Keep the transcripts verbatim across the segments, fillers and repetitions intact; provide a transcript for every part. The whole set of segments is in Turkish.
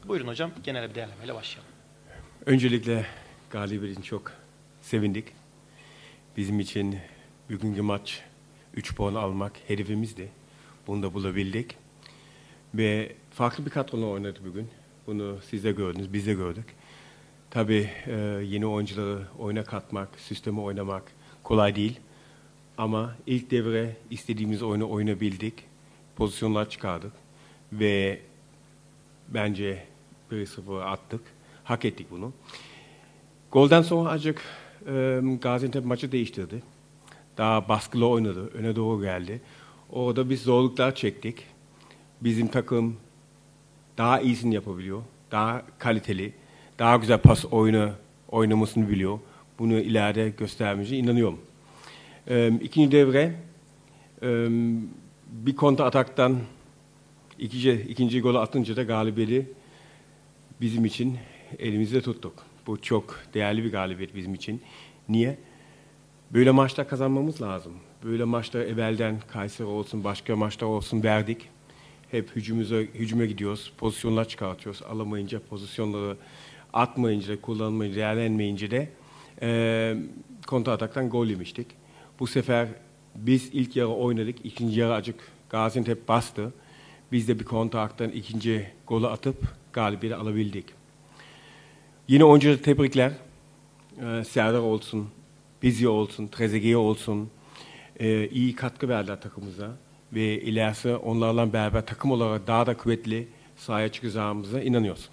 Buyurun hocam, genel bir değerlemeyle başlayalım. Öncelikle galibiyet için çok sevindik. Bizim için bugünkü maç üç puan almak hedefimizdi. Bunu da bulabildik. Ve farklı bir kadrola oynadı bugün. Bunu siz de gördünüz, biz de gördük. Tabii e, yeni oyuncuları oyuna katmak, sistemi oynamak kolay değil. Ama ilk devre istediğimiz oyunu oynayabildik. Pozisyonlar çıkardık. Ve bence bir sıfır attık. Hak ettik bunu. Golden sonra azıcık e, Gaziantep maçı değiştirdi. Daha baskılı oynadı, öne doğru geldi. Orada biz zorluklar çektik. Bizim takım daha iyisini yapabiliyor. Daha kaliteli, daha güzel pas oyunu oynamasını biliyor. Bunu ileride göstermeyeceğine inanıyorum. E, ikinci devre e, bir kontra ataktan ikinci, ikinci golü atınca da galibiyeti bizim için elimizde tuttuk. Bu çok değerli bir galibiyet bizim için. Niye? Böyle maçta kazanmamız lazım. Böyle maçta evvelden Kayseri olsun, başka maçlar olsun verdik. Hep hücumuza, hücuma gidiyoruz, pozisyonlar çıkartıyoruz. Alamayınca, pozisyonları atmayınca, kullanmayınca, değerlenmeyince de e, kontra ataktan gol yemiştik. Bu sefer biz ilk yarı oynadık, ikinci yarı acık Gaziantep bastı. Biz de bir kontra ataktan ikinci golü atıp galibiyeti alabildik. Yine oyuncuları tebrikler. Ee, Serdar olsun, Bizzi olsun, Trezeguet olsun. Ee, iyi katkı verdiler takımımıza. Ve ilerisi onlarla beraber takım olarak daha da kuvvetli sahaya çıkacağımıza inanıyoruz.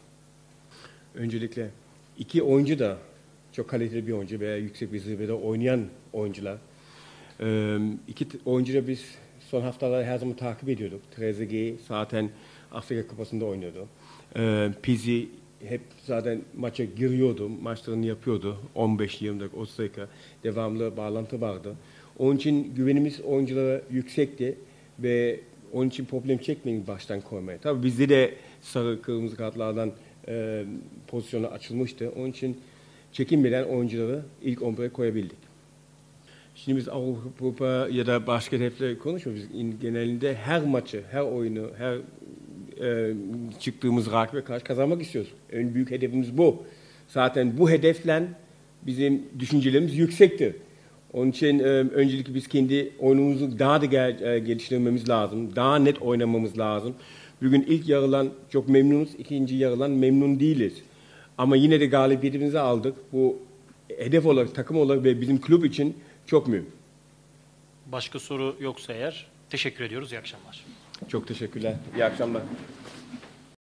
Öncelikle iki oyuncu da çok kaliteli bir oyuncu veya yüksek bir seviyede oynayan oyuncular. Ee, iki oyuncu da biz son haftalarda her zaman takip ediyorduk. Trezeguet zaten Afrika Kupası'nda oynuyordu. Ee, Pizzi hep zaten maça giriyordu, maçlarını yapıyordu. on beş yirmi dakika, otuz dakika devamlı bağlantı vardı. Onun için güvenimiz oyunculara yüksekti ve onun için problem çekmeyin baştan koymaya. Tabii bizde de sarı kırmızı kartlardan e, pozisyonu açılmıştı. Onun için çekinmeden oyuncuları ilk on bire koyabildik. Şimdi biz Avrupa ya da başka hedefleri konuşmuyoruz. Biz genelinde her maçı, her oyunu, her e, çıktığımız rakibe karşı kazanmak istiyoruz. En büyük hedefimiz bu. Zaten bu hedefle bizim düşüncelerimiz yüksektir. Onun için e, öncelikle biz kendi oyunumuzu daha da gel, e, geliştirmemiz lazım. Daha net oynamamız lazım. Bugün ilk yarılan çok memnunuz, ikinci yarılan memnun değiliz. Ama yine de galibiyetimizi aldık. Bu hedef olarak, takım olarak ve bizim kulüp için çok mühim. Başka soru yoksa eğer teşekkür ediyoruz. İyi akşamlar. Çok teşekkürler. İyi akşamlar.